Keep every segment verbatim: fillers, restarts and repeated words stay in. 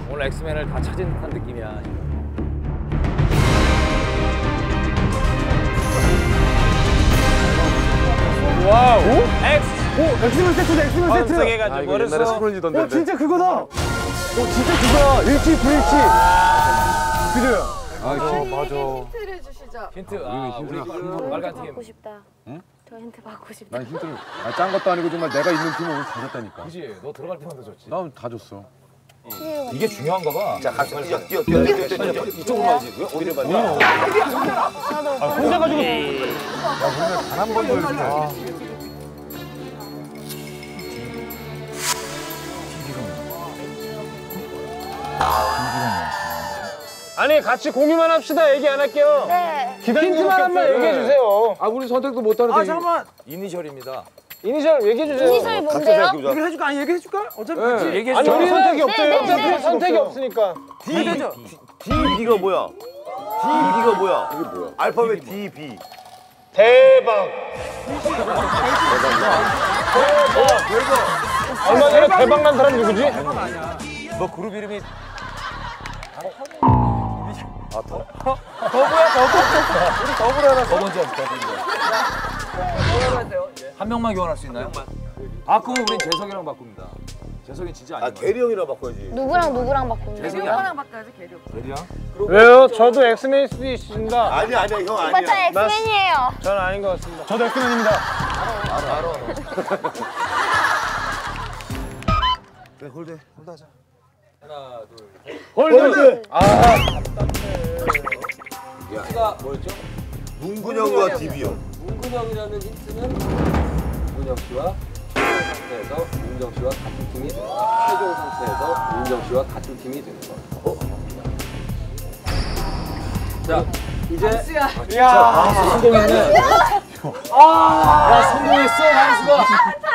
오늘 엑스맨을 다 찾은 듯한 느낌이야. 와우. 오? 엑스. 오, 엑스맨 세트다, 엑스맨 세트. 검색해가지고. 아, 이거 옛날에 스크롤리던데. 어, 진짜 그거다. 오, 진짜 그거야. 일치, 불일치. 그죠? 아, 맞아. 힌트를 주시죠. 힌트. 아, 우리 그 빨간 팀. 받고 싶다. 응? 저 힌트 받고 싶다. 난 힌트를 아, 짠 것도 아니고 정말 내가 있는 팀을 오늘 다 줬다니까. 그지? 너 들어갈 때마다 줬지. 난 다 줬어. 이게 중요한가 봐. 자, 같이 뛰어, 뛰어, 뛰어, 뛰어, 뛰어, 뛰어. 이쪽으로 가야지. 왜 어디를 봐? 아, 혼자 가지고. 단한 번도 이렇게. 아. 아니, 같이 공유만 합시다. 얘기 안 할게요. 네. 힌트만 한번 얘기해 주세요. 아, 우리 선택도 못 하는데. 아, 잠깐만. 이니셜입니다. 이니셜 얘기해 주세요. 이니셜이 뭔데요? 얘기를 해줄까? 아니, 얘기해 줄까? 어차피 네. 같이. 얘기해 아니, 줘. 우리 선택이 없어요. 네, 어차피 네. 선택이 없으니까. D, D, B가 뭐야? D, B가 뭐야? 이게 뭐야? 알파벳 D, B. 대박. 얼마 전에 대박 난 사람 누구지? 너 그룹 이름이 아, 더? 더블이야 더블. 우리 더블 하나 더 먼저 더블. 한 명만 교환할 수 있나요? 아 그럼 우린 재석이랑 바꿉니다. 재석이 진짜 아, 아니야. 대리 형이랑 바꿔야지. 누구랑 누구랑 바꾸는 재석이 거예요? 아니야. 이거랑 바꿔야지, 계룡. 대리야? 왜요? 저도 엑스맨일 수도 있습니다. 아니야, 아니야, 형 오빠 저 아니야. 엑스맨이에요. 저는 아닌 것 같습니다. 저도 엑스맨입니다. 알아 알아. 그래, 홀대, 홀대하자. 하나 둘 셋. 홀드. 아, 힌트가 뭐였죠? 문근영과 D, B 형. 문근영이라는 힌트는 문근영 씨와 상태에서 윤정 씨와 같은 팀이 되는 거. 최종 상태에서 윤정 씨와 같은 팀이 되는 거. 어? 자 이제 박수야. 야, 성공했네. 아, 야 성공했어 한수가.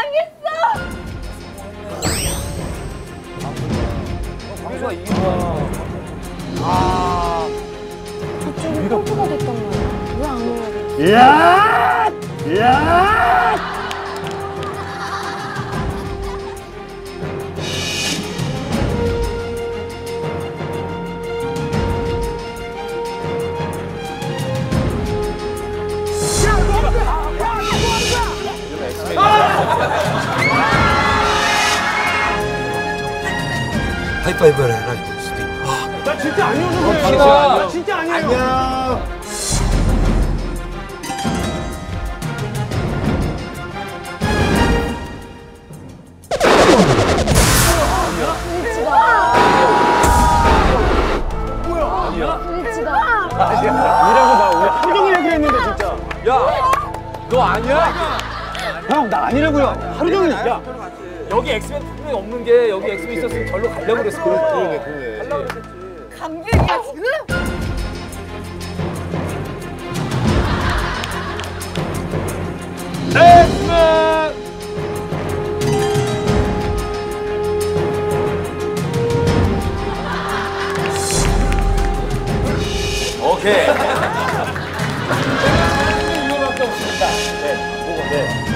방수가 이긴 거야. 아, 저쪽이 꼴프가 됐단 말이야. 왜 안 올라가? 이야, 이야. 하이파이브를 해라 이거 수도 있고. 나 진짜 아니어서 그래. 진짜. 나 진짜 아니에요. 안녕. 불치다. 아니라고 나 오늘 하루 종일 얘기를 했는데 진짜. 야, 너 아니야? 형, 나 아니라고요. 하루 종일. 야, 여기 엑스맨 분명히 없는 게 여기 엑스맨 있었으면 절로 가려고 그랬어. 그러네, 그러네. 감격이야, 지금? 엑스맨. 오케이. 이거밖에 없습니다. 네, 뭐가 네.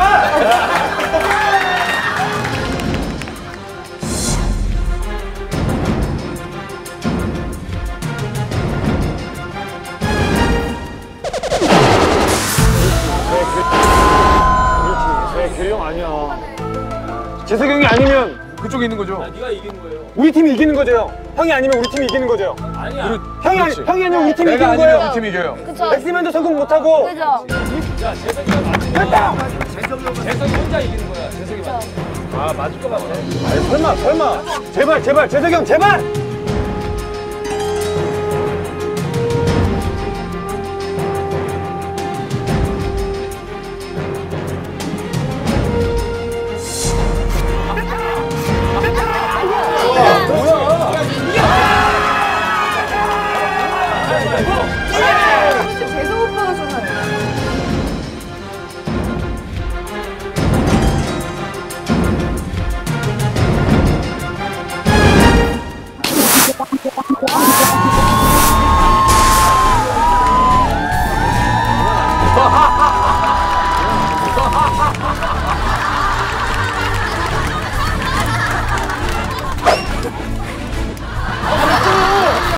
계룡 아니야. 재석이 형이 아니면 그쪽에 있는 거죠? 네가 이긴 거예요. 우리 팀이 이기는 거죠, 형. 형이 아니면 우리 팀이 이기는 거죠. 아니야. 형이 아니, 형이 아니면 우리 팀이 내가 이기는 아니면 거예요. 우리 팀이 이겨요. 그쵸? 엑스맨도 성공 못 하고. 그죠? 야, 재석이가 맞으면 재석이 혼자 이기는 거야. 재석이 맞으면. 아, 맞을 것 같아. 아니, 설마, 설마. 제발, 제발, 재석이 형, 제발.